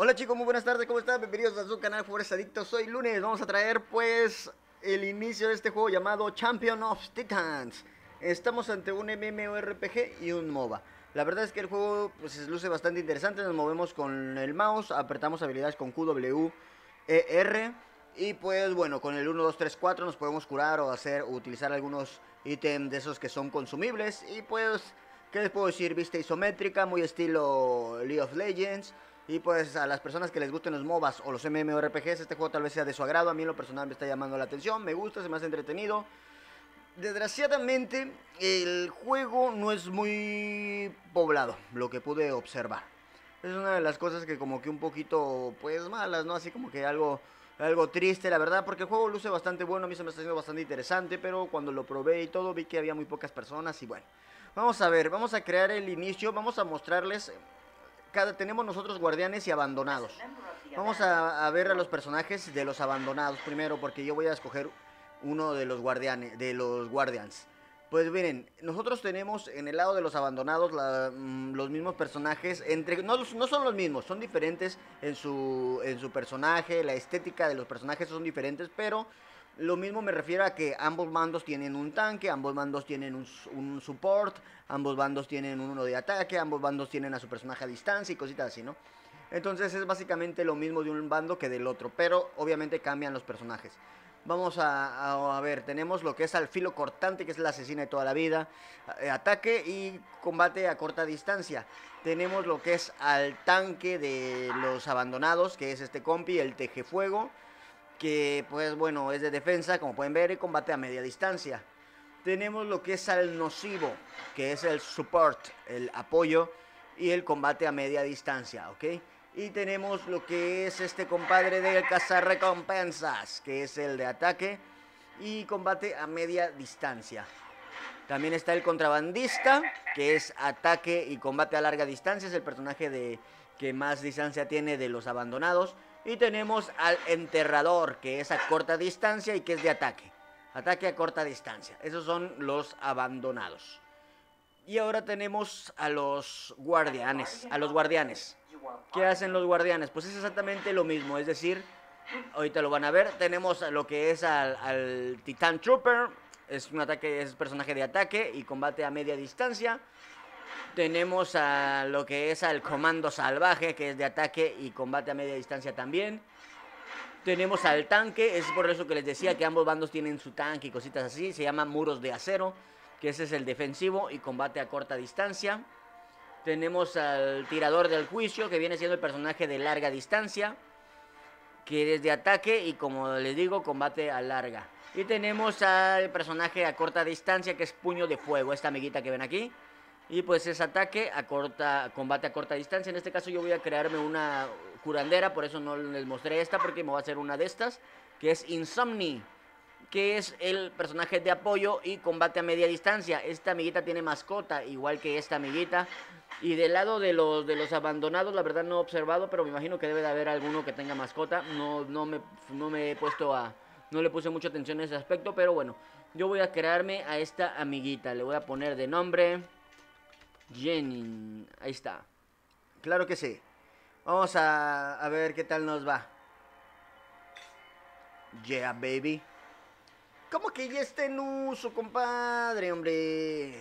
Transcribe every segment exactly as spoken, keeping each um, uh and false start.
Hola chicos, muy buenas tardes, ¿cómo están? Bienvenidos a su canal Jugadores Adictos. Hoy lunes vamos a traer pues el inicio de este juego llamado Champion of Titans. Estamos ante un MMORPG y un MOBA. La verdad es que el juego pues luce bastante interesante. Nos movemos con el mouse, apretamos habilidades con Q W E R. Y pues bueno, con el uno, dos, tres, cuatro nos podemos curar o hacer o utilizar algunos ítems de esos que son consumibles. Y pues, ¿qué les puedo decir? Vista isométrica, muy estilo League of Legends. Y pues a las personas que les gusten los MOBAs o los MMORPGs, este juego tal vez sea de su agrado. A mí en lo personal me está llamando la atención, me gusta, se me hace entretenido. Desgraciadamente, el juego no es muy poblado, lo que pude observar. Es una de las cosas que como que un poquito, pues malas, ¿no? Así como que algo, algo triste, la verdad, porque el juego luce bastante bueno, a mí se me está haciendo bastante interesante, pero cuando lo probé y todo vi que había muy pocas personas y bueno. Vamos a ver, vamos a crear el inicio, vamos a mostrarles... Cada, tenemos nosotros guardianes y abandonados. Vamos a, a ver a los personajes de los abandonados primero, porque yo voy a escoger uno de los guardianes, de los guardians. Pues miren, nosotros tenemos en el lado de los abandonados la, mm, los mismos personajes, entre no, no son los mismos, son diferentes en su, en su personaje, la estética de los personajes son diferentes, pero lo mismo me refiero a que ambos bandos tienen un tanque, ambos bandos tienen un, un support, ambos bandos tienen uno de ataque, ambos bandos tienen a su personaje a distancia y cositas así, ¿no? Entonces es básicamente lo mismo de un bando que del otro, pero obviamente cambian los personajes. Vamos a, a, a ver, tenemos lo que es al filo cortante, que es la asesina de toda la vida, eh, ataque y combate a corta distancia. Tenemos lo que es al tanque de los abandonados, que es este compi, el tejefuego, que pues bueno, es de defensa, como pueden ver, y combate a media distancia. Tenemos lo que es al nocivo, que es el support, el apoyo y el combate a media distancia, ¿ok? Y tenemos lo que es este compadre del cazarrecompensas, que es el de ataque y combate a media distancia. También está el contrabandista, que es ataque y combate a larga distancia, es el personaje de, que más distancia tiene de los abandonados. Y tenemos al enterrador, que es a corta distancia y que es de ataque. Ataque a corta distancia. Esos son los abandonados. Y ahora tenemos a los guardianes. A los guardianes. ¿Qué hacen los guardianes? Pues es exactamente lo mismo. Es decir, ahorita lo van a ver. Tenemos lo que es al, al Titan Trooper. Es un ataque, es personaje de ataque y combate a media distancia. Tenemos a lo que es al comando salvaje, que es de ataque y combate a media distancia también. Tenemos al tanque, es por eso que les decía que ambos bandos tienen su tanque y cositas así. Se llama muros de acero, que ese es el defensivo y combate a corta distancia. Tenemos al tirador del juicio, que viene siendo el personaje de larga distancia, que es de ataque y, como les digo, combate a larga. Y tenemos al personaje a corta distancia, que es puño de fuego, esta amiguita que ven aquí. Y pues es ataque a corta, combate a corta distancia. En este caso yo voy a crearme una curandera, por eso no les mostré esta, porque me voy a hacer una de estas, que es Insomni, que es el personaje de apoyo y combate a media distancia. Esta amiguita tiene mascota, igual que esta amiguita. Y del lado de los, de los abandonados, la verdad no he observado, pero me imagino que debe de haber alguno que tenga mascota. No, no, me, no me he puesto a... No le puse mucha atención a ese aspecto, pero bueno. Yo voy a crearme a esta amiguita. Le voy a poner de nombre... Jenny, ahí está. Claro que sí. Vamos a, a ver qué tal nos va. Yeah, baby. ¿Cómo que ya está en uso, compadre, hombre?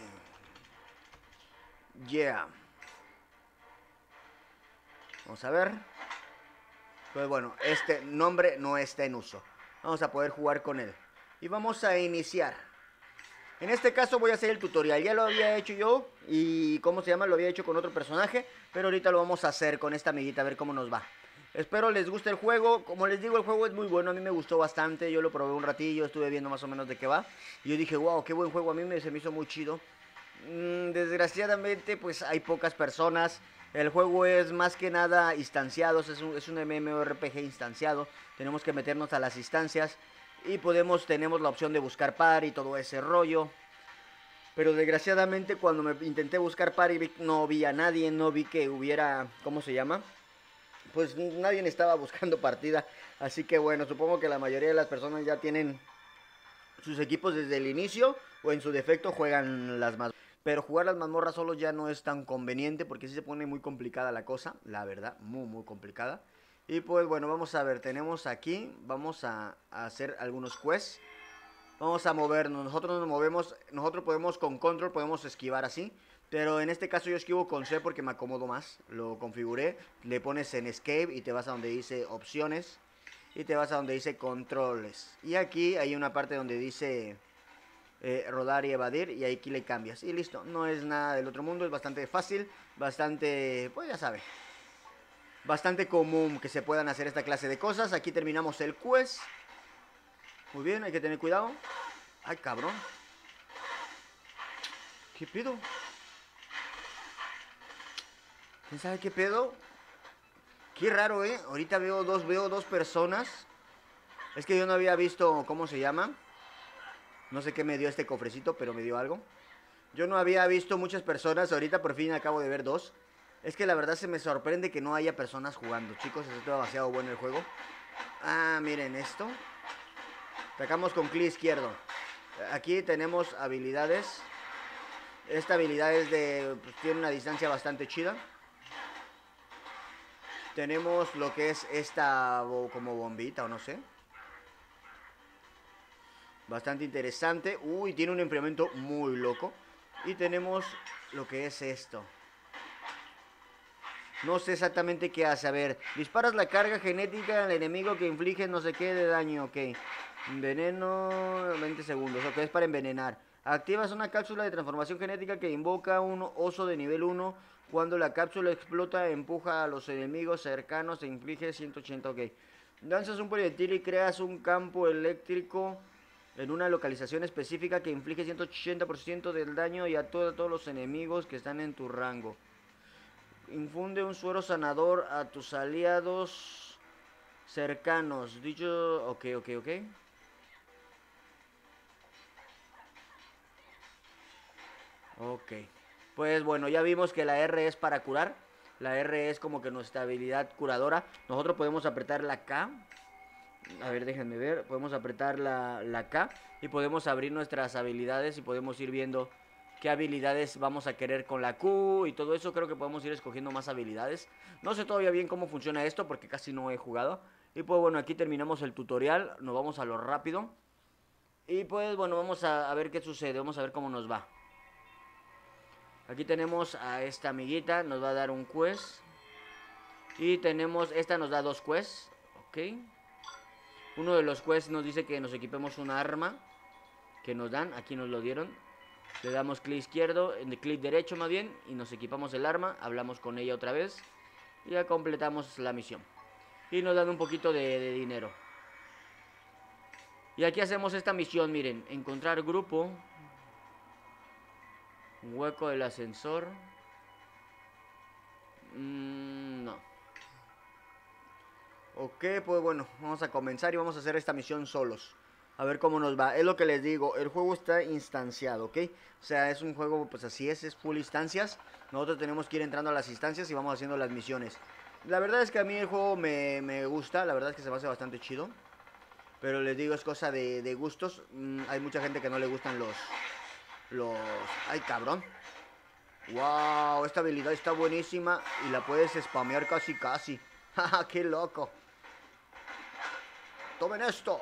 Yeah. Vamos a ver. Pues bueno, este nombre no está en uso. Vamos a poder jugar con él. Y vamos a iniciar. En este caso voy a hacer el tutorial, ya lo había hecho yo y cómo se llama, lo había hecho con otro personaje, pero ahorita lo vamos a hacer con esta amiguita a ver cómo nos va. Espero les guste el juego, como les digo el juego es muy bueno, a mí me gustó bastante, yo lo probé un ratillo, estuve viendo más o menos de qué va. Y yo dije, wow, qué buen juego, a mí me, se me hizo muy chido. Mm, desgraciadamente pues hay pocas personas, el juego es más que nada instanciados, es un, es un MMORPG instanciado, tenemos que meternos a las instancias. Y podemos, tenemos la opción de buscar par y todo ese rollo. Pero desgraciadamente cuando me intenté buscar par y vi, no vi a nadie, no vi que hubiera, ¿cómo se llama? Pues nadie estaba buscando partida. Así que bueno, supongo que la mayoría de las personas ya tienen sus equipos desde el inicio o en su defecto juegan las más. Pero jugar las mazmorras solo ya no es tan conveniente porque sí se pone muy complicada la cosa, la verdad, muy muy complicada. Y pues bueno, vamos a ver, tenemos aquí, vamos a, a hacer algunos quests. Vamos a movernos, nosotros nos movemos, nosotros podemos con control, podemos esquivar así. Pero en este caso yo esquivo con C porque me acomodo más. Lo configuré, le pones en escape y te vas a donde dice opciones. Y te vas a donde dice controles. Y aquí hay una parte donde dice eh, rodar y evadir. Y aquí le cambias. Y listo, no es nada del otro mundo, es bastante fácil. Bastante, pues ya sabe. Bastante común que se puedan hacer esta clase de cosas. Aquí terminamos el quest. Muy bien, hay que tener cuidado. Ay, cabrón. ¿Qué pedo? ¿Quién sabe qué pedo? Qué raro, ¿eh? Ahorita veo dos, veo dos personas. Es que yo no había visto cómo se llama. No sé qué me dio este cofrecito, pero me dio algo. Yo no había visto muchas personas. Ahorita por fin acabo de ver dos. Es que la verdad se me sorprende que no haya personas jugando. Chicos, está demasiado bueno el juego. Ah, miren esto. Atacamos con clic izquierdo. Aquí tenemos habilidades. Esta habilidad es de... Pues, tiene una distancia bastante chida. Tenemos lo que es esta como bombita o no sé. Bastante interesante. Uy, tiene un enfriamiento muy loco. Y tenemos lo que es esto. No sé exactamente qué hace. A ver, disparas la carga genética al enemigo que inflige no sé qué de daño. Ok. Veneno, veinte segundos. Ok, es para envenenar. Activas una cápsula de transformación genética que invoca un oso de nivel uno. Cuando la cápsula explota, empuja a los enemigos cercanos e inflige ciento ochenta. Ok. Lanzas un proyectil y creas un campo eléctrico en una localización específica que inflige ciento ochenta por ciento del daño y a todo, todos los enemigos que están en tu rango. Infunde un suero sanador a tus aliados cercanos. Dicho... Ok, ok, ok. Ok. Pues bueno, ya vimos que la R es para curar. La R es como que nuestra habilidad curadora. Nosotros podemos apretar la K. A ver, déjenme ver. Podemos apretar la, la K y podemos abrir nuestras habilidades y podemos ir viendo qué habilidades vamos a querer con la Q y todo eso. Creo que podemos ir escogiendo más habilidades. No sé todavía bien cómo funciona esto porque casi no he jugado. Y pues bueno, aquí terminamos el tutorial. Nos vamos a lo rápido. Y pues bueno, vamos a, a ver qué sucede. Vamos a ver cómo nos va. Aquí tenemos a esta amiguita. Nos va a dar un quest. Y tenemos, esta nos da dos quests. Ok. Uno de los quests nos dice que nos equipemos un arma que nos dan, aquí nos lo dieron. Le damos clic izquierdo, clic derecho más bien, y nos equipamos el arma, hablamos con ella otra vez y ya completamos la misión. Y nos dan un poquito de, de dinero. Y aquí hacemos esta misión, miren, encontrar grupo, hueco del ascensor. Mm, no. Ok, pues bueno, vamos a comenzar y vamos a hacer esta misión solos. A ver cómo nos va. Es lo que les digo, el juego está instanciado, ¿ok? O sea, es un juego, pues así es, es full instancias. Nosotros tenemos que ir entrando a las instancias y vamos haciendo las misiones. La verdad es que a mí el juego me, me gusta, la verdad es que se me hace bastante chido. Pero les digo, es cosa de, de gustos. Mm, hay mucha gente que no le gustan los... Los... ¡Ay, cabrón! ¡Wow! Esta habilidad está buenísima y la puedes spamear casi casi. ¡Ja, qué loco! ¡Tomen esto!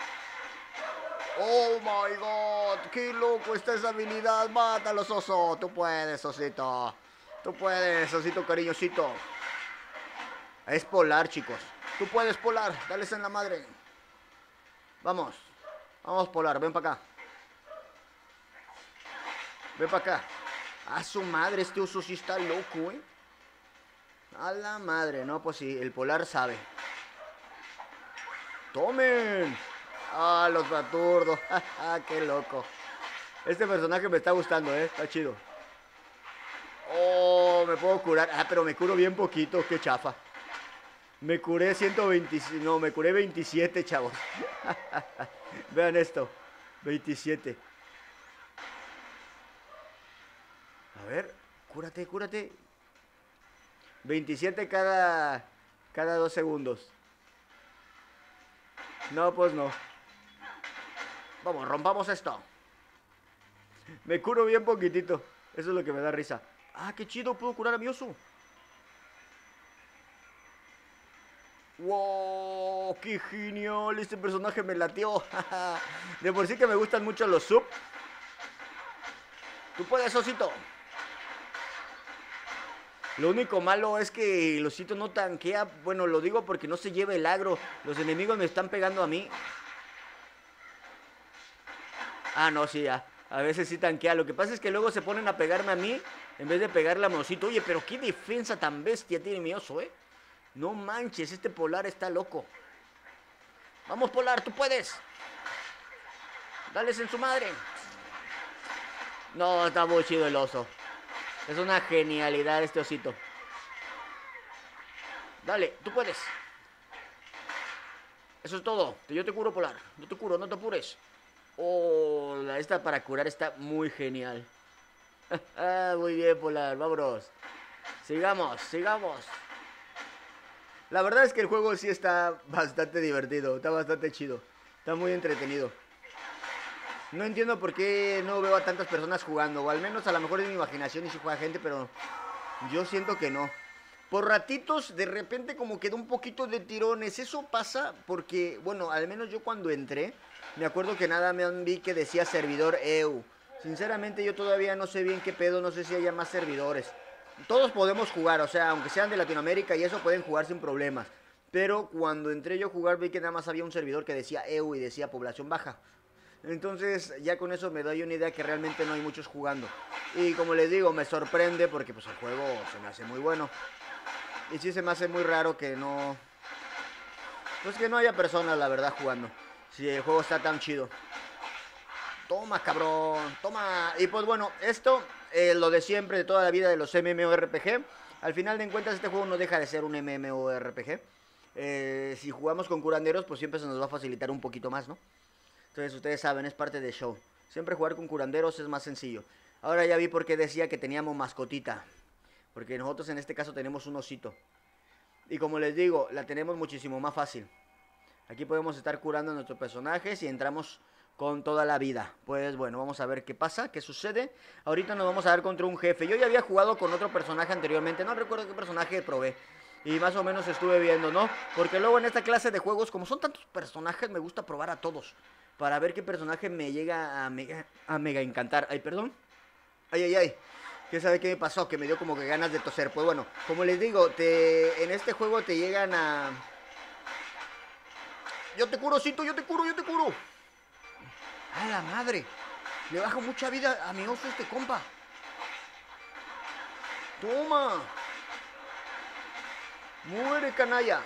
¡Oh, my God! ¡Qué loco está esa habilidad! ¡Mátalos, oso! ¡Tú puedes, osito! ¡Tú puedes, osito cariñosito! Es Polar, chicos. ¡Tú puedes, Polar! ¡Dales en la madre! ¡Vamos! ¡Vamos, Polar! ¡Ven para acá! ¡Ven para acá! ¡A su madre! Este oso sí está loco, ¿eh? ¡A la madre! No, pues sí, el Polar sabe. ¡Tomen! ¡Ah, los baturdos! ¡Qué loco! Este personaje me está gustando, ¿eh? Está chido. ¡Oh! Me puedo curar. Ah, pero me curo bien poquito. ¡Qué chafa! Me curé ciento veinte... No, me curé veintisiete, chavos. Vean esto. veintisiete. A ver. Cúrate, cúrate. veintisiete cada... Cada dos segundos. No, pues no. Vamos, rompamos esto. Me curo bien poquitito. Eso es lo que me da risa. Ah, qué chido, puedo curar a mi oso. ¡Wow! ¡Qué genial! Este personaje me latió. De por sí que me gustan mucho los sub. Tú puedes, osito. Lo único malo es que el osito no tanquea. Bueno, lo digo porque no se lleva el agro. Los enemigos me están pegando a mí. Ah, no, sí, ya. A veces sí tanquea. Lo que pasa es que luego se ponen a pegarme a mí en vez de pegarle a mi osito. Oye, pero qué defensa tan bestia tiene mi oso, ¿eh? No manches, este Polar está loco. Vamos, Polar, tú puedes. Dales en su madre. No, está muy chido el oso. Es una genialidad este osito. Dale, tú puedes. Eso es todo. Yo te curo, Polar. Yo te curo, no te apures. Oh, la esta para curar está muy genial. Ah, muy bien, Polar. Vámonos. Sigamos, sigamos. La verdad es que el juego sí está bastante divertido. Está bastante chido. Está muy entretenido. No entiendo por qué no veo a tantas personas jugando. O al menos a lo mejor es mi imaginación y si juega gente, pero yo siento que no. Por ratitos, de repente como quedó un poquito de tirones. Eso pasa porque, bueno, al menos yo cuando entré, me acuerdo que nada me vi que decía servidor E U. Sinceramente yo todavía no sé bien qué pedo, no sé si haya más servidores. Todos podemos jugar, o sea, aunque sean de Latinoamérica y eso pueden jugar sin problemas. Pero cuando entré yo a jugar vi que nada más había un servidor que decía E U y decía población baja. Entonces ya con eso me doy una idea que realmente no hay muchos jugando. Y como les digo, me sorprende porque pues el juego se me hace muy bueno. Y sí se me hace muy raro que no... Pues que no haya personas, la verdad, jugando. Si el juego está tan chido. Toma, cabrón, toma. Y pues bueno, esto, eh, lo de siempre, de toda la vida de los MMORPG. Al final de cuentas este juego no deja de ser un MMORPG. Eh, si jugamos con curanderos, pues siempre se nos va a facilitar un poquito más, ¿no? Entonces ustedes saben, es parte del show. Siempre jugar con curanderos es más sencillo. Ahora ya vi por qué decía que teníamos mascotita. Porque nosotros en este caso tenemos un osito. Y como les digo, la tenemos muchísimo más fácil. Aquí podemos estar curando a nuestros personajes y entramos con toda la vida. Pues bueno, vamos a ver qué pasa, qué sucede. Ahorita nos vamos a dar contra un jefe. Yo ya había jugado con otro personaje anteriormente. No recuerdo qué personaje probé. Y más o menos estuve viendo, ¿no? Porque luego en esta clase de juegos, como son tantos personajes, me gusta probar a todos. Para ver qué personaje me llega a mega, a mega encantar. Ay, perdón. Ay, ay, ay. ¿Qué sabe qué me pasó? Que me dio como que ganas de toser. Pues bueno, como les digo, te, en este juego te llegan a... Yo te curo, Cito, yo te curo, yo te curo. ¡A la madre! Le baja mucha vida a mi oso este compa. ¡Toma! ¡Muere, canalla!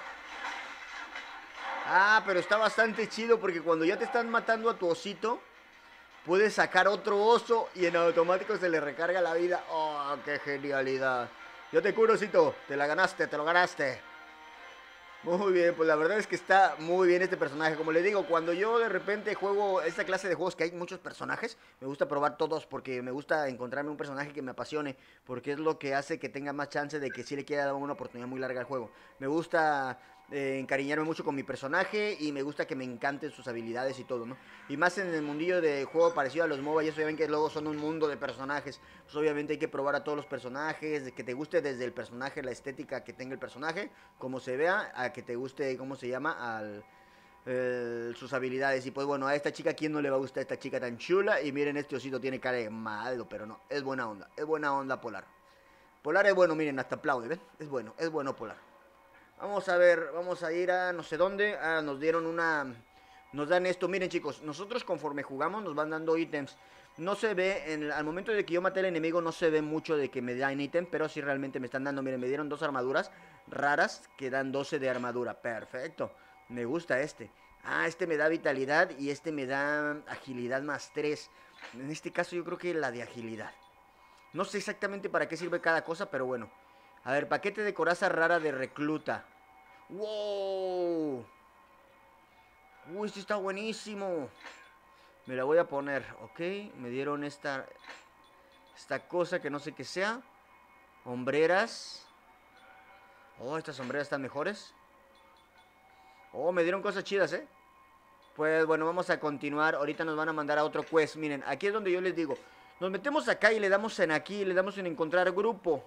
Ah, pero está bastante chido porque cuando ya te están matando a tu osito, puedes sacar otro oso y en automático se le recarga la vida. ¡Oh, qué genialidad! Yo te curo, osito. Te la ganaste, te lo ganaste. Muy bien, pues la verdad es que está muy bien este personaje. Como les digo, cuando yo de repente juego esta clase de juegos que hay muchos personajes, me gusta probar todos porque me gusta encontrarme un personaje que me apasione, porque es lo que hace que tenga más chance de que sí le quiera dar una oportunidad muy larga al juego. Me gusta eh, encariñarme mucho con mi personaje y me gusta que me encanten sus habilidades y todo, ¿no? Y más en el mundillo de juego parecido a los MOBA, y eso ya ven que luego son un mundo de personajes. Pues obviamente hay que probar a todos los personajes, de que te guste desde el personaje, la estética que tenga el personaje, como se vea, a que te guste, ¿cómo se llama? Al... Eh, sus habilidades. Y pues bueno, a esta chica, ¿quién no le va a gustar a esta chica tan chula? Y miren, este osito tiene cara de malo, pero no, es buena onda, es buena onda Polar. Polar es bueno, miren, hasta aplaude, ¿ven? Es bueno, es bueno Polar. Vamos a ver, vamos a ir a no sé dónde. Ah, nos dieron una... Nos dan esto, miren chicos, nosotros conforme jugamos nos van dando ítems. No se ve, en, al momento de que yo maté al enemigo no se ve mucho de que me dan ítem, pero sí realmente me están dando, miren, me dieron dos armaduras raras que dan doce de armadura. Perfecto, me gusta este. Ah, este me da vitalidad y este me da agilidad más tres. En este caso yo creo que la de agilidad. No sé exactamente para qué sirve cada cosa, pero bueno. A ver, paquete de coraza rara de recluta. ¡Wow! Uy, este está buenísimo. Me la voy a poner, ok. Me dieron esta Esta cosa que no sé qué sea. Hombreras. Oh, estas sombreras están mejores. Oh, me dieron cosas chidas, eh. Pues bueno, vamos a continuar. Ahorita nos van a mandar a otro quest. Miren, aquí es donde yo les digo, Nos metemos acá y le damos en aquí, le damos en encontrar grupo.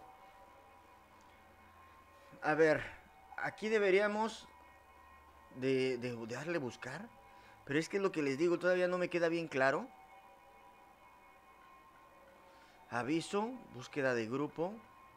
A ver, aquí deberíamos de, de, de darle buscar. Pero es que es lo que les digo, todavía no me queda bien claro. Aviso, búsqueda de grupo.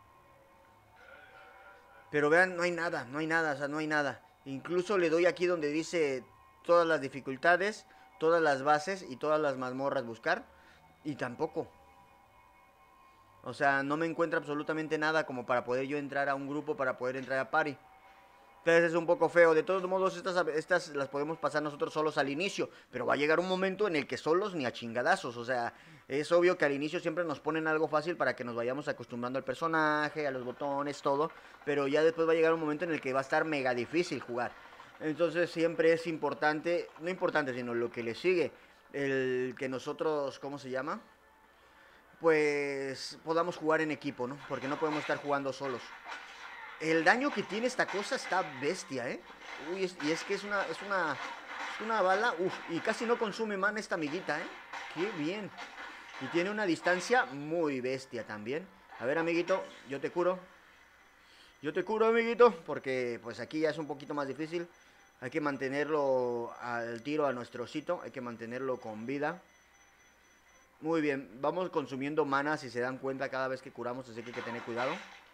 Pero vean, no hay nada, no hay nada, o sea, no hay nada. Incluso le doy aquí donde dice todas las dificultades, todas las bases y todas las mazmorras buscar. Y tampoco. O sea, no me encuentra absolutamente nada como para poder yo entrar a un grupo, para poder entrar a party. Entonces es un poco feo. De todos modos, estas, estas las podemos pasar nosotros solos al inicio. Pero va a llegar un momento en el que solos ni a chingadazos. O sea, es obvio que al inicio siempre nos ponen algo fácil para que nos vayamos acostumbrando al personaje, a los botones, todo. Pero ya después va a llegar un momento en el que va a estar mega difícil jugar. Entonces siempre es importante, no importante, sino lo que le sigue. El que nosotros, ¿cómo se llama? Pues podamos jugar en equipo, ¿no? Porque no podemos estar jugando solos. El daño que tiene esta cosa está bestia, ¿eh? Uy, es, y es que es una, es una, es una bala, uf, y casi no consume mana esta amiguita, ¿eh? Qué bien. Y tiene una distancia muy bestia también. A ver, amiguito, yo te curo. Yo te curo, amiguito, porque pues aquí ya es un poquito más difícil. Hay que mantenerlo al tiro a nuestro osito, hay que mantenerlo con vida. Muy bien, vamos consumiendo mana, si se dan cuenta, cada vez que curamos, así que hay que tener cuidado.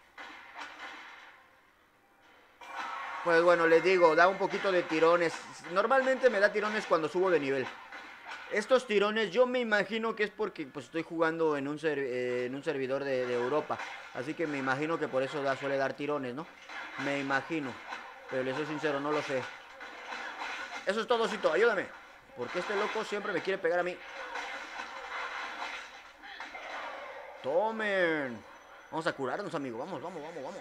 Pues bueno, les digo, da un poquito de tirones. Normalmente me da tirones cuando subo de nivel. Estos tirones yo me imagino que es porque pues estoy jugando en un, ser, eh, en un servidor de, de Europa. Así que me imagino que por eso da, suele dar tirones, ¿no? Me imagino. Pero les soy sincero, no lo sé. Eso es todo, Cito, ayúdame. Porque este loco siempre me quiere pegar a mí. Tomen. Vamos a curarnos, amigo. Vamos, vamos, vamos, vamos.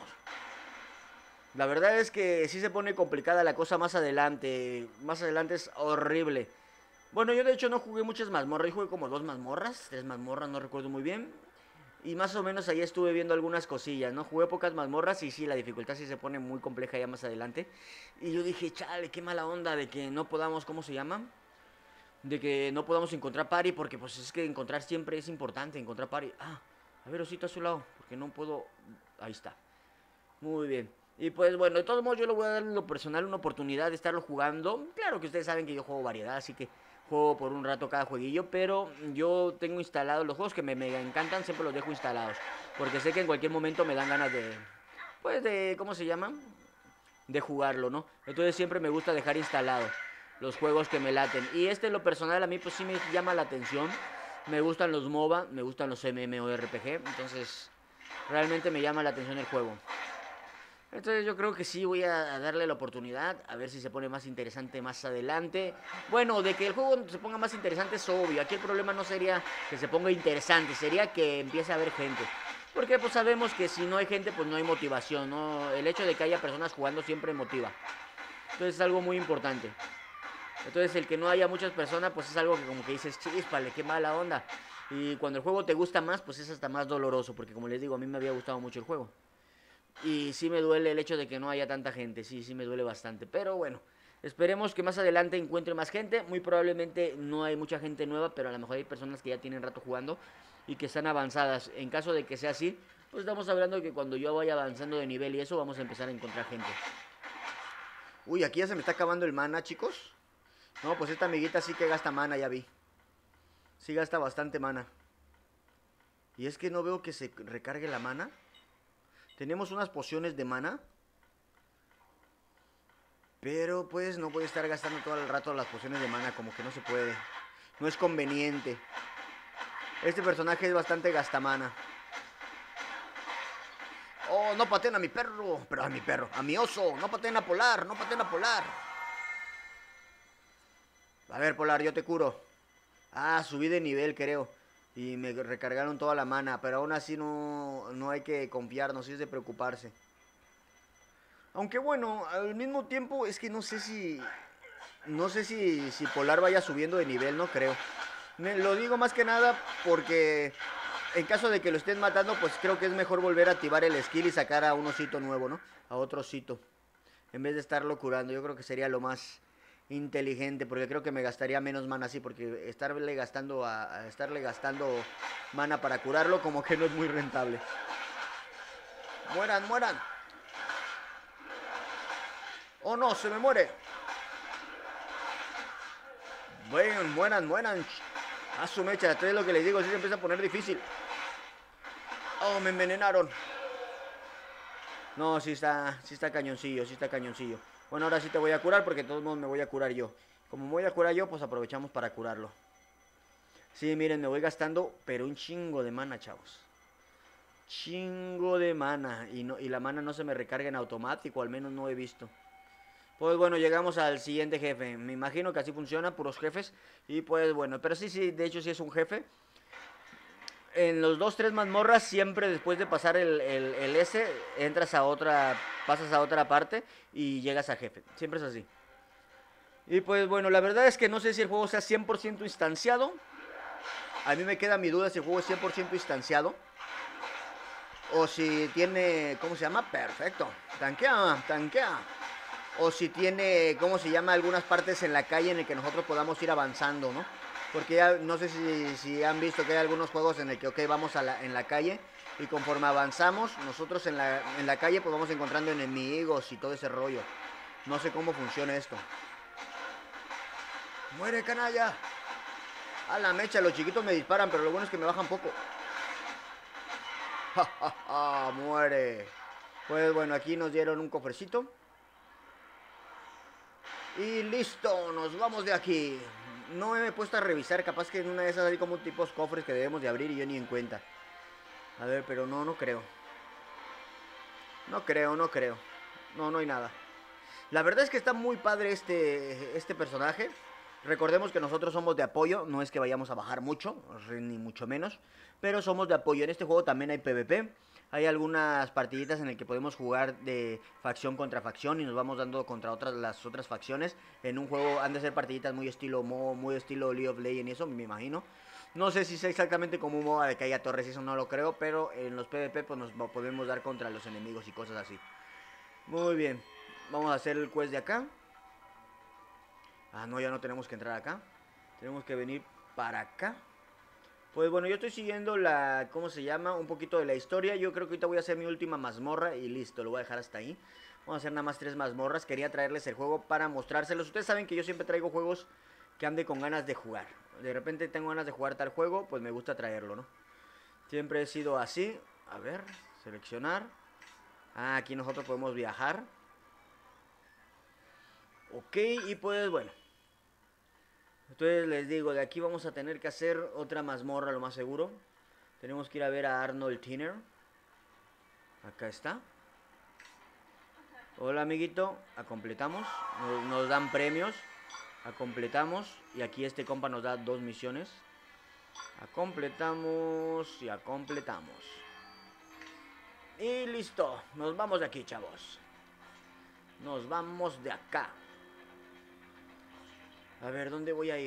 La verdad es que sí se pone complicada la cosa más adelante. Más adelante es horrible. Bueno, yo de hecho no jugué muchas mazmorras. Yo jugué como dos mazmorras, tres mazmorras, no recuerdo muy bien. Y más o menos ahí estuve viendo algunas cosillas, ¿no? Jugué pocas mazmorras y sí, la dificultad sí se pone muy compleja ya más adelante. Y yo dije, chale, qué mala onda de que no podamos, ¿cómo se llama? De que no podamos encontrar party, porque pues es que encontrar siempre es importante, encontrar party. Ah, a ver, Osito a su lado, porque no puedo... Ahí está. Muy bien. Y pues bueno, de todos modos yo le voy a dar en lo personal una oportunidad de estarlo jugando. Claro que ustedes saben que yo juego variedad, así que juego por un rato cada jueguillo. Pero yo tengo instalados los juegos que me mega encantan, siempre los dejo instalados. Porque sé que en cualquier momento me dan ganas de... Pues de... ¿Cómo se llama? De jugarlo, ¿no? Entonces siempre me gusta dejar instalados los juegos que me laten. Y este en lo personal a mí pues sí me llama la atención. Me gustan los MOBA, me gustan los MMORPG. Entonces realmente me llama la atención el juego. Entonces yo creo que sí voy a darle la oportunidad, a ver si se pone más interesante más adelante. Bueno, de que el juego se ponga más interesante es obvio. Aquí el problema no sería que se ponga interesante, sería que empiece a haber gente. Porque pues sabemos que si no hay gente, pues no hay motivación, ¿no? El hecho de que haya personas jugando siempre motiva. Entonces es algo muy importante. Entonces el que no haya muchas personas, pues es algo que como que dices, chíspale, qué mala onda. Y cuando el juego te gusta más, pues es hasta más doloroso, porque como les digo, a mí me había gustado mucho el juego. Y sí me duele el hecho de que no haya tanta gente, sí, sí me duele bastante. Pero bueno, esperemos que más adelante encuentre más gente. Muy probablemente no hay mucha gente nueva, pero a lo mejor hay personas que ya tienen rato jugando y que están avanzadas. En caso de que sea así, pues estamos hablando de que cuando yo vaya avanzando de nivel y eso, vamos a empezar a encontrar gente. Uy, aquí ya se me está acabando el mana, chicos. No, pues esta amiguita sí que gasta mana, ya vi. Sí gasta bastante mana. Y es que no veo que se recargue la mana. Tenemos unas pociones de mana. Pero pues no voy a estar gastando todo el rato las pociones de mana. Como que no se puede. No es conveniente. Este personaje es bastante gastamana. Oh, no pateen a mi perro. Pero a mi perro, a mi oso. No pateen a Polar, no pateen a Polar. A ver, Polar, yo te curo. Ah, subí de nivel, creo. Y me recargaron toda la mana. Pero aún así no, no hay que confiarnos, es de preocuparse. Aunque bueno, al mismo tiempo es que no sé si... No sé si, si Polar vaya subiendo de nivel, no creo. Me lo digo más que nada porque... En caso de que lo estén matando, pues creo que es mejor volver a activar el skill y sacar a un osito nuevo, ¿no? A otro osito. En vez de estarlo curando, yo creo que sería lo más inteligente, porque creo que me gastaría menos mana así, porque estarle gastando a, a estarle gastando mana para curarlo como que no es muy rentable. Mueran, mueran. Oh no, se me muere. Bueno, mueran, mueran. A su mecha, esto es lo que les digo, si se empieza a poner difícil. Oh, me envenenaron. No, sí está, sí está cañoncillo, sí está cañoncillo. Bueno, ahora sí te voy a curar porque de todos modos me voy a curar yo. Como me voy a curar yo, pues aprovechamos para curarlo. Sí, miren, me voy gastando, pero un chingo de mana, chavos. Chingo de mana. Y, no, y la mana no se me recarga en automático, al menos no he visto. Pues bueno, llegamos al siguiente jefe. Me imagino que así funciona, puros jefes. Y pues bueno, pero sí, sí, de hecho sí es un jefe. En los dos, tres mazmorras, siempre después de pasar el, el, el S, entras a otra, pasas a otra parte y llegas a jefe. Siempre es así. Y pues bueno, la verdad es que no sé si el juego sea cien por ciento instanciado. A mí me queda mi duda si el juego es cien por ciento instanciado. O si tiene, ¿cómo se llama? Perfecto. Tanquea, tanquea. O si tiene, ¿cómo se llama? Algunas partes en la calle en el que nosotros podamos ir avanzando, ¿no? Porque ya no sé si, si han visto que hay algunos juegos en el que, ok, vamos a la, en la calle y conforme avanzamos, nosotros en la, en la calle pues vamos encontrando enemigos y todo ese rollo. No sé cómo funciona esto. ¡Muere, canalla! A la mecha, los chiquitos me disparan, pero lo bueno es que me bajan poco. ¡Ja, ja, ja! ¡Muere! Pues bueno, aquí nos dieron un cofrecito. Y listo, nos vamos de aquí. No me he puesto a revisar, capaz que en una de esas hay como tipos cofres que debemos de abrir y yo ni en cuenta. A ver, pero no, no creo. No creo, no creo. No, no hay nada. La verdad es que está muy padre este, este personaje. Recordemos que nosotros somos de apoyo, no es que vayamos a bajar mucho, ni mucho menos, pero somos de apoyo. En este juego también hay PvP. Hay algunas partiditas en las que podemos jugar de facción contra facción y nos vamos dando contra otras las otras facciones. En un juego han de ser partiditas muy estilo MOBA, muy estilo League of Legends y eso, me imagino. No sé si sea exactamente como un MOBA de que haya torres y eso no lo creo, pero en los PvP pues nos podemos dar contra los enemigos y cosas así. Muy bien, vamos a hacer el quest de acá. Ah, no, ya no tenemos que entrar acá. Tenemos que venir para acá. Pues bueno, yo estoy siguiendo la, ¿cómo se llama? Un poquito de la historia. Yo creo que ahorita voy a hacer mi última mazmorra y listo, lo voy a dejar hasta ahí. Vamos a hacer nada más tres mazmorras. Quería traerles el juego para mostrárselos. Ustedes saben que yo siempre traigo juegos que ande con ganas de jugar. De repente tengo ganas de jugar tal juego, pues me gusta traerlo, ¿no? Siempre he sido así. A ver, seleccionar. Ah, aquí nosotros podemos viajar. Ok, y pues bueno. Entonces les digo, de aquí vamos a tener que hacer otra mazmorra, lo más seguro. Tenemos que ir a ver a Arnold Tiner. Acá está. Hola, amiguito. A completamos. Nos, nos dan premios. A completamos. Y aquí este compa nos da dos misiones. A completamos y a completamos. Y listo. Nos vamos de aquí, chavos. Nos vamos de acá. A ver, ¿dónde voy a ir?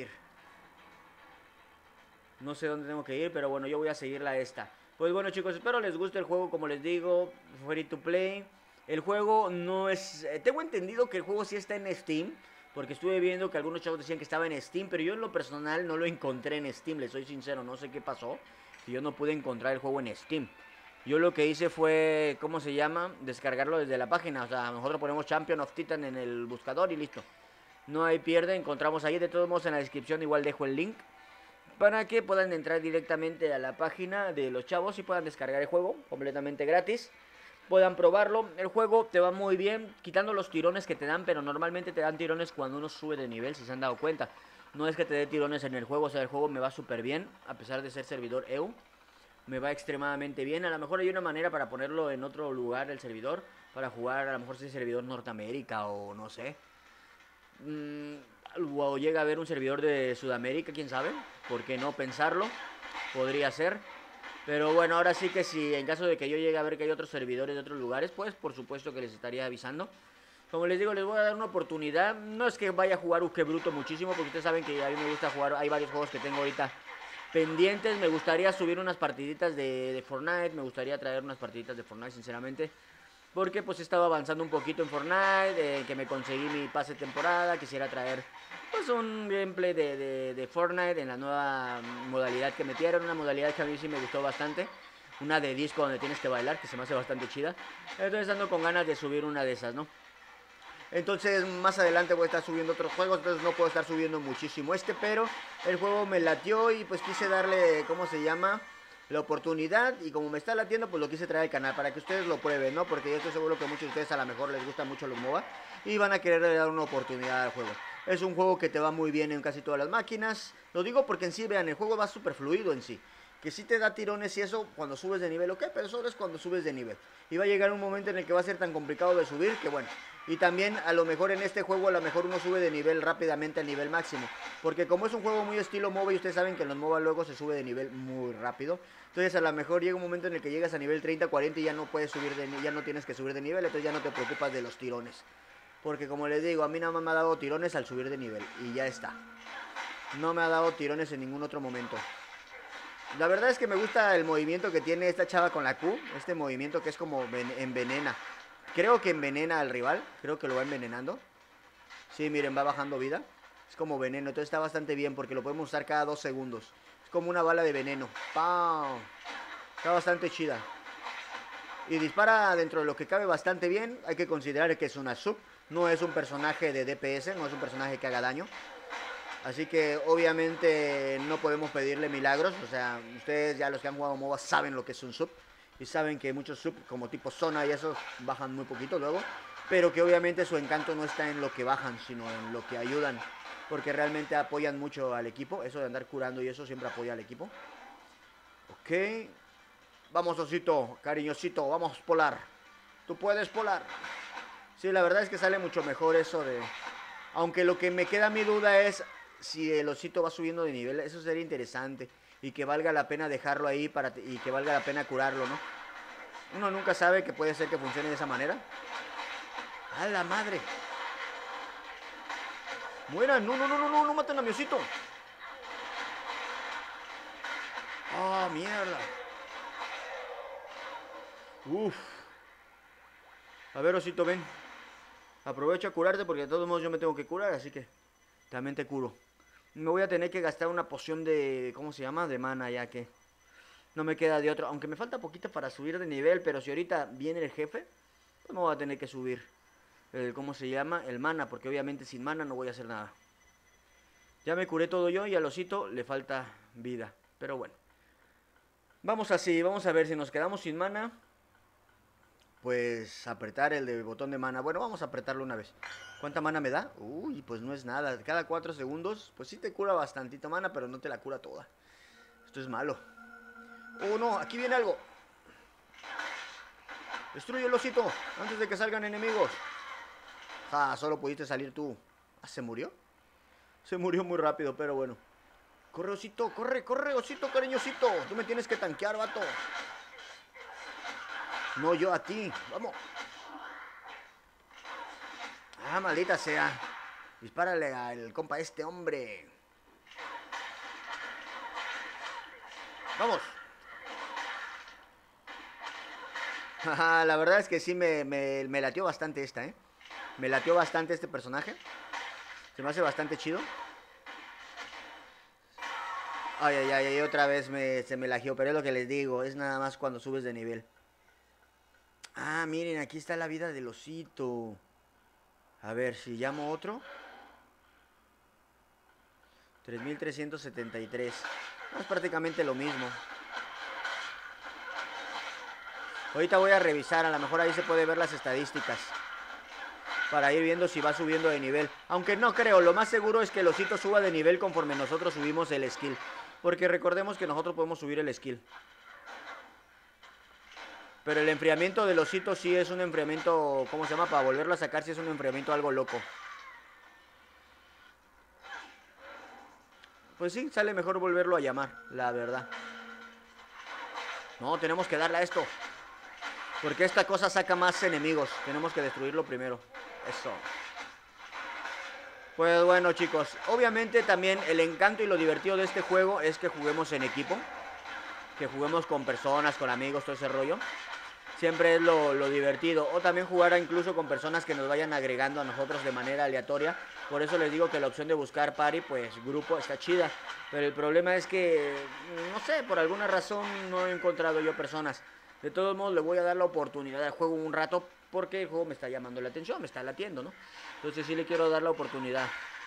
No sé dónde tengo que ir, pero bueno, yo voy a seguirla esta. Pues bueno, chicos, espero les guste el juego, como les digo, free to play. El juego no es... Tengo entendido que el juego sí está en Steam, porque estuve viendo que algunos chavos decían que estaba en Steam, pero yo en lo personal no lo encontré en Steam, les soy sincero, no sé qué pasó, que yo no pude encontrar el juego en Steam. Yo lo que hice fue, ¿cómo se llama? Descargarlo desde la página, o sea, nosotros ponemos Champion of Titan en el buscador y listo. No hay pierde, encontramos ahí, de todos modos en la descripción igual dejo el link para que puedan entrar directamente a la página de los chavos y puedan descargar el juego completamente gratis. Puedan probarlo, el juego te va muy bien, quitando los tirones que te dan, pero normalmente te dan tirones cuando uno sube de nivel, si se han dado cuenta. No es que te dé tirones en el juego, o sea, el juego me va súper bien, a pesar de ser servidor E U. Me va extremadamente bien, a lo mejor hay una manera para ponerlo en otro lugar el servidor, para jugar, a lo mejor si es servidor Norteamérica o no sé. O llega a haber un servidor de Sudamérica, quién sabe, ¿por qué no pensarlo? Podría ser. Pero bueno, ahora sí que si en caso de que yo llegue a ver que hay otros servidores de otros lugares, pues por supuesto que les estaría avisando. Como les digo, les voy a dar una oportunidad. No es que vaya a jugar Uke Bruto muchísimo, porque ustedes saben que a mí me gusta jugar. Hay varios juegos que tengo ahorita pendientes. Me gustaría subir unas partiditas de, de Fortnite. Me gustaría traer unas partiditas de Fortnite, sinceramente. porque pues estaba avanzando un poquito en Fortnite, eh, que me conseguí mi pase de temporada, quisiera traer pues un gameplay de, de, de Fortnite en la nueva modalidad que metieron, una modalidad que a mí sí me gustó bastante, una de disco donde tienes que bailar, que se me hace bastante chida. Entonces ando con ganas de subir una de esas, ¿no? Entonces más adelante voy a estar subiendo otros juegos, entonces no puedo estar subiendo muchísimo este, pero el juego me latió y pues quise darle, ¿cómo se llama?, la oportunidad, y como me está latiendo pues lo quise traer al canal para que ustedes lo prueben, ¿no? Porque yo estoy seguro que muchos de ustedes a lo mejor les gustan mucho los MOBA y van a querer dar una oportunidad al juego. Es un juego que te va muy bien en casi todas las máquinas, lo digo porque en sí, vean, el juego va súper fluido en sí. Que sí te da tirones y eso cuando subes de nivel, ok, pero solo es cuando subes de nivel. Y va a llegar un momento en el que va a ser tan complicado de subir que bueno. Y también a lo mejor en este juego a lo mejor uno sube de nivel rápidamente al nivel máximo. Porque como es un juego muy estilo MOBA y ustedes saben que en los MOBA luego se sube de nivel muy rápido. Entonces a lo mejor llega un momento en el que llegas a nivel treinta, cuarenta y ya no puedes subir de ya no tienes que subir de nivel, entonces ya no te preocupas de los tirones. Porque como les digo, a mí nada más me ha dado tirones al subir de nivel y ya está. No me ha dado tirones en ningún otro momento. La verdad es que me gusta el movimiento que tiene esta chava con la Q. Este movimiento que es como envenena. Creo que envenena al rival. Creo que lo va envenenando. Sí, miren, va bajando vida. Es como veneno. Entonces está bastante bien porque lo podemos usar cada dos segundos. Es como una bala de veneno. ¡Pam! Está bastante chida. Y dispara dentro de lo que cabe bastante bien. Hay que considerar que es una sub. No es un personaje de D P S. No es un personaje que haga daño. Así que obviamente no podemos pedirle milagros. O sea, ustedes ya los que han jugado MOBA saben lo que es un sub. Y saben que muchos sub como tipo zona y esos bajan muy poquito luego. Pero que obviamente su encanto no está en lo que bajan, sino en lo que ayudan. Porque realmente apoyan mucho al equipo. Eso de andar curando y eso siempre apoya al equipo. Ok. Vamos, osito, cariñosito, vamos, Polar. Tú puedes, Polar. Sí, la verdad es que sale mucho mejor eso de... Aunque lo que me queda mi duda es... si el osito va subiendo de nivel, eso sería interesante. Y que valga la pena dejarlo ahí para y que valga la pena curarlo, ¿no? Uno nunca sabe que puede ser que funcione de esa manera. ¡A la madre! ¡Muera! ¡No, no, no, no, no! ¡No maten a mi osito! ¡Ah, oh, mierda! ¡Uf! A ver, osito, ven. Aprovecho a curarte porque de todos modos yo me tengo que curar, así que también te curo. Me voy a tener que gastar una poción de... ¿cómo se llama? De mana, ya que no me queda de otro. Aunque me falta poquito para subir de nivel, pero si ahorita viene el jefe, pues me voy a tener que subir el... ¿cómo se llama? El mana, porque obviamente sin mana no voy a hacer nada. Ya me curé todo yo y al osito le falta vida. Pero bueno. Vamos así, vamos a ver si nos quedamos sin mana. Pues apretar el de botón de mana. Bueno, vamos a apretarlo una vez. ¿Cuánta mana me da? Uy, pues no es nada. Cada cuatro segundos, pues sí te cura bastantito mana, pero no te la cura toda. Esto es malo. Oh, no, aquí viene algo. Destruye el osito antes de que salgan enemigos. Ah, solo pudiste salir tú. Ah, ¿se murió? Se murió muy rápido, pero bueno. Corre, osito, corre, corre, osito cariñosito. Tú me tienes que tanquear, vato. No, yo a ti. Vamos. Ah, maldita sea. Dispárale al compa este, hombre. Vamos. La verdad es que sí me, me, me latió bastante esta, ¿eh? Me latió bastante este personaje. Se me hace bastante chido. Ay, ay, ay, otra vez me, se me lagió. Pero es lo que les digo, es nada más cuando subes de nivel. Ah, miren, aquí está la vida del osito. A ver, si llamo otro. tres mil trescientos setenta y tres. No, es prácticamente lo mismo. Ahorita voy a revisar, a lo mejor ahí se puede ver las estadísticas. Para ir viendo si va subiendo de nivel. Aunque no creo, lo más seguro es que el osito suba de nivel conforme nosotros subimos el skill. Porque recordemos que nosotros podemos subir el skill. Pero el enfriamiento del osito sí es un enfriamiento, ¿cómo se llama? Para volverlo a sacar sí es un enfriamiento algo loco. Pues sí, sale mejor volverlo a llamar, la verdad. No, tenemos que darle a esto. Porque esta cosa saca más enemigos. Tenemos que destruirlo primero. Eso. Pues bueno, chicos, obviamente también el encanto y lo divertido de este juego es que juguemos en equipo. Que juguemos con personas, con amigos, todo ese rollo. siempre es lo, lo divertido. O también jugar a incluso con personas que nos vayan agregando a nosotros de manera aleatoria. Por eso les digo que la opción de buscar party, pues grupo, está chida. Pero el problema es que, no sé, por alguna razón no he encontrado yo personas. De todos modos, le voy a dar la oportunidad al juego un rato porque el juego me está llamando la atención, me está latiendo, ¿no? Entonces sí le quiero dar la oportunidad.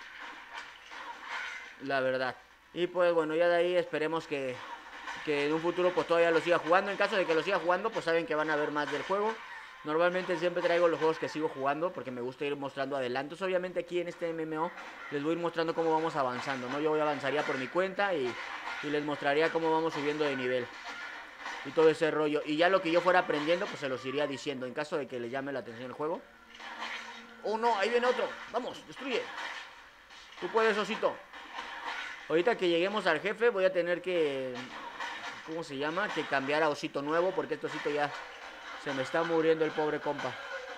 La verdad. Y pues bueno, ya de ahí esperemos que, que en un futuro pues todavía lo siga jugando. En caso de que lo siga jugando, pues saben que van a ver más del juego. Normalmente siempre traigo los juegos que sigo jugando porque me gusta ir mostrando adelantos. Obviamente aquí en este M M O les voy a ir mostrando cómo vamos avanzando, ¿no? Yo avanzaría por mi cuenta y, y les mostraría cómo vamos subiendo de nivel. Y todo ese rollo. Y ya lo que yo fuera aprendiendo, pues se los iría diciendo. En caso de que les llame la atención el juego. Oh no, ahí viene otro. Vamos, destruye. Tú puedes, osito. Ahorita que lleguemos al jefe voy a tener que... ¿Cómo se llama? Que cambiar a osito nuevo porque este osito ya se me está muriendo el pobre compa.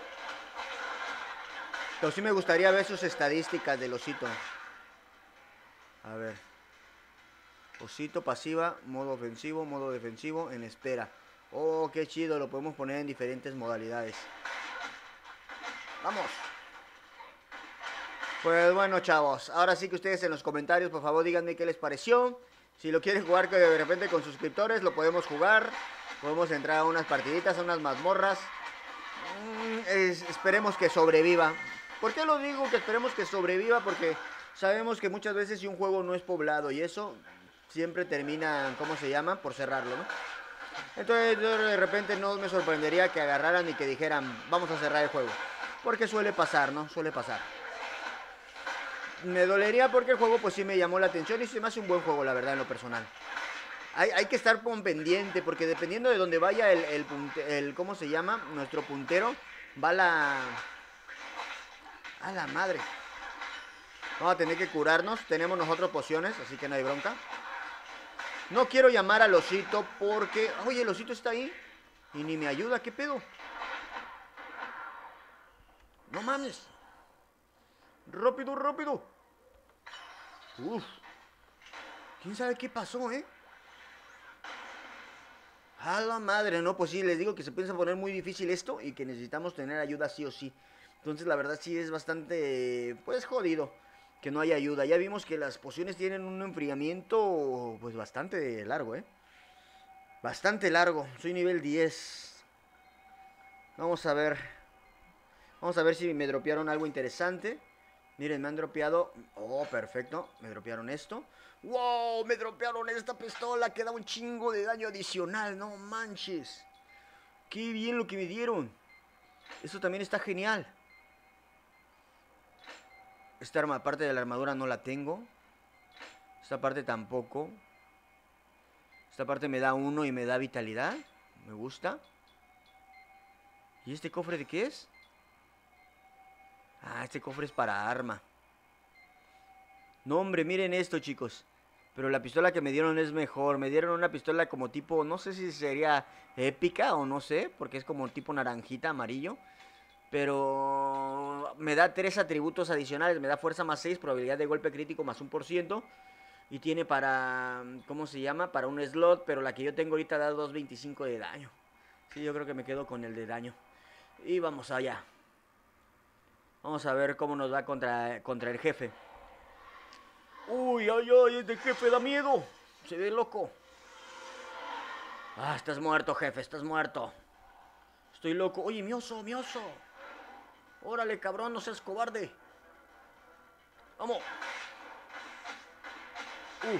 Pero sí me gustaría ver sus estadísticas del osito. A ver. Osito pasiva, modo ofensivo, modo defensivo, en espera. Oh, qué chido, lo podemos poner en diferentes modalidades. Vamos. Pues bueno, chavos, ahora sí que ustedes en los comentarios, por favor, díganme qué les pareció. Si lo quieren jugar que de repente con suscriptores, lo podemos jugar. Podemos entrar a unas partiditas, a unas mazmorras. Mm, es, esperemos que sobreviva. ¿Por qué lo digo que esperemos que sobreviva? Porque sabemos que muchas veces si un juego no es poblado y eso siempre termina, ¿cómo se llama? Por cerrarlo, ¿no? Entonces yo de repente no me sorprendería que agarraran y que dijeran, vamos a cerrar el juego. Porque suele pasar, ¿no? Suele pasar. Me dolería porque el juego pues sí me llamó la atención y se me hace un buen juego, la verdad, en lo personal. Hay, hay que estar con pendiente porque dependiendo de donde vaya el, el, punte, el, ¿cómo se llama? Nuestro puntero, va la... A la madre. Vamos a tener que curarnos. Tenemos nosotros pociones, así que no hay bronca. No quiero llamar al osito porque... Oye, el osito está ahí y ni me ayuda, ¿qué pedo? No mames. Rápido, rápido. Uf. ¿Quién sabe qué pasó, eh? A la madre, no, pues sí, les digo que se piensa poner muy difícil esto y que necesitamos tener ayuda sí o sí. Entonces la verdad sí es bastante, pues jodido que no haya ayuda. Ya vimos que las pociones tienen un enfriamiento pues bastante largo, eh. Bastante largo, soy nivel diez. Vamos a ver. Vamos a ver si me dropearon algo interesante. Miren, me han dropeado... Oh, perfecto. Me dropearon esto. ¡Wow! Me dropearon esta pistola que da un chingo de daño adicional. No manches. ¡Qué bien lo que me dieron! Eso también está genial. Esta arma, parte de la armadura no la tengo. Esta parte tampoco. Esta parte me da uno y me da vitalidad. Me gusta. ¿Y este cofre de qué es? Ah, este cofre es para arma. No, hombre, miren esto, chicos. Pero la pistola que me dieron es mejor. Me dieron una pistola como tipo, no sé si sería épica o no sé, porque es como tipo naranjita, amarillo. Pero me da tres atributos adicionales. Me da fuerza más seis, probabilidad de golpe crítico más un por ciento. Y tiene para, ¿cómo se llama? Para un slot, pero la que yo tengo ahorita da dos veinticinco de daño. Sí, yo creo que me quedo con el de daño. Y vamos allá. Vamos a ver cómo nos va contra, contra el jefe. Uy, ay, ay, este jefe da miedo. Se ve loco. Ah, estás muerto, jefe, estás muerto. Estoy loco. Oye, mi oso, mi oso. Órale, cabrón, no seas cobarde. Vamos. Uh.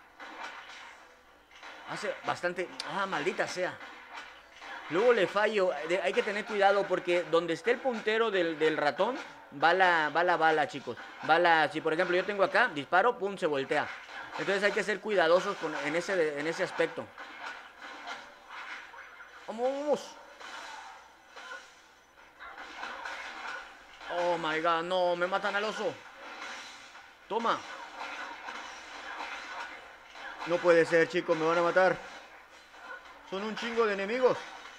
Hace bastante... Ah, maldita sea. Luego le fallo, hay que tener cuidado porque donde esté el puntero del, del ratón, va la, va la bala, chicos. Va la, si por ejemplo yo tengo acá, disparo, pum, se voltea. Entonces hay que ser cuidadosos con, en, ese, en ese aspecto. ¡Vamos! Oh my god, no, me matan al oso. Toma. No puede ser, chicos, me van a matar. Son un chingo de enemigos.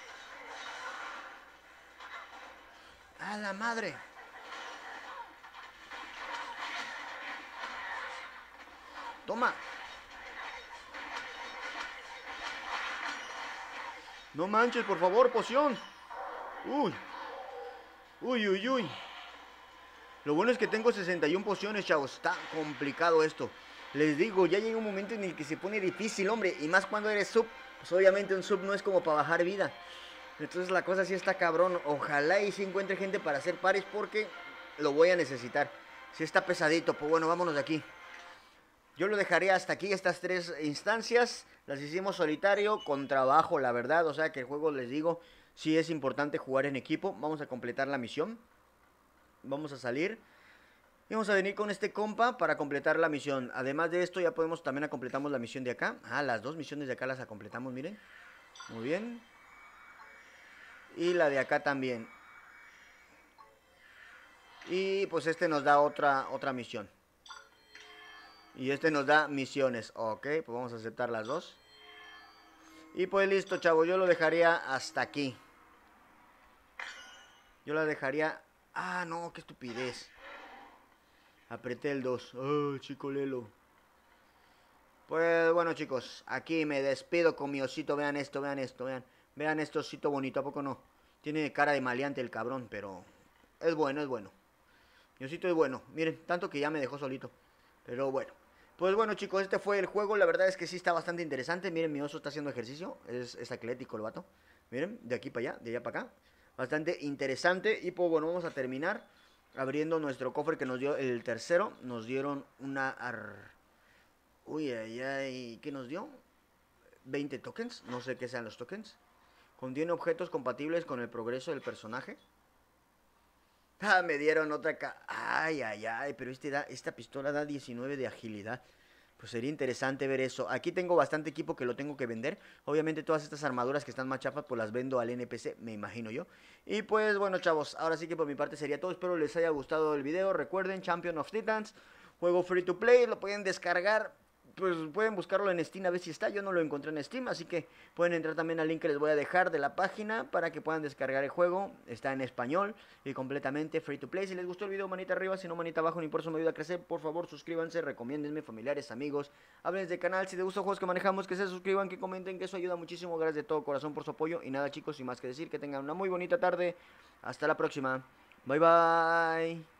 ¡A la madre! Toma. No manches, por favor, poción. Uy. Uy, uy, uy. Lo bueno es que tengo sesenta y una pociones, chavos. Está complicado esto. Les digo, ya llega un momento en el que se pone difícil, hombre. Y más cuando eres sub. Pues obviamente un sub no es como para bajar vida. Entonces la cosa sí está cabrón. Ojalá y sí encuentre gente para hacer pares porque lo voy a necesitar. Sí está pesadito. Pues bueno, vámonos de aquí. Yo lo dejaría hasta aquí, estas tres instancias. Las hicimos solitario, con trabajo, la verdad. O sea que el juego, les digo, sí es importante jugar en equipo. Vamos a completar la misión. Vamos a salir. Y vamos a venir con este compa para completar la misión. Además de esto, ya podemos, también completamos la misión de acá. Ah, las dos misiones de acá las completamos, miren. Muy bien. Y la de acá también. Y pues este nos da otra, otra misión. Y este nos da misiones. Ok, pues vamos a aceptar las dos. Y pues listo, chavos. Yo lo dejaría hasta aquí. Yo la dejaría... Ah, no, qué estupidez. Apreté el dos. Oh, chico Lelo. Pues bueno, chicos. Aquí me despido con mi osito. Vean esto, vean esto, vean. Vean este osito bonito, ¿a poco no? Tiene cara de maleante el cabrón, pero... Es bueno, es bueno. Mi osito es bueno. Miren, tanto que ya me dejó solito. Pero bueno. Pues bueno, chicos, este fue el juego. La verdad es que sí está bastante interesante. Miren, mi oso está haciendo ejercicio. Es, es atlético el vato. Miren, de aquí para allá, de allá para acá. Bastante interesante. Y pues bueno, vamos a terminar abriendo nuestro cofre que nos dio el tercero. Nos dieron una... Ar... Uy, ay, ay. ¿Qué nos dio? veinte tokens. No sé qué sean los tokens. Contiene objetos compatibles con el progreso del personaje. Ah, me dieron otra ca... Ay, ay, ay, pero este da, esta pistola da diecinueve de agilidad. Pues sería interesante ver eso. Aquí tengo bastante equipo que lo tengo que vender. Obviamente todas estas armaduras que están más chafas pues las vendo al N P C, me imagino yo. Y pues bueno, chavos, ahora sí que por mi parte sería todo. Espero les haya gustado el video. Recuerden, Champion of Titans, juego free to play, lo pueden descargar. Pues pueden buscarlo en Steam a ver si está. Yo no lo encontré en Steam, así que pueden entrar también al link que les voy a dejar de la página para que puedan descargar el juego. Está en español y completamente free to play. Si les gustó el video, manita arriba, si no, manita abajo, ni por eso me ayuda a crecer. Por favor, suscríbanse, recomiéndenme, familiares, amigos, háblenles del canal. Si les gustan juegos que manejamos, que se suscriban, que comenten, que eso ayuda muchísimo. Gracias de todo corazón por su apoyo. Y nada, chicos, sin más que decir, que tengan una muy bonita tarde. Hasta la próxima. Bye, bye.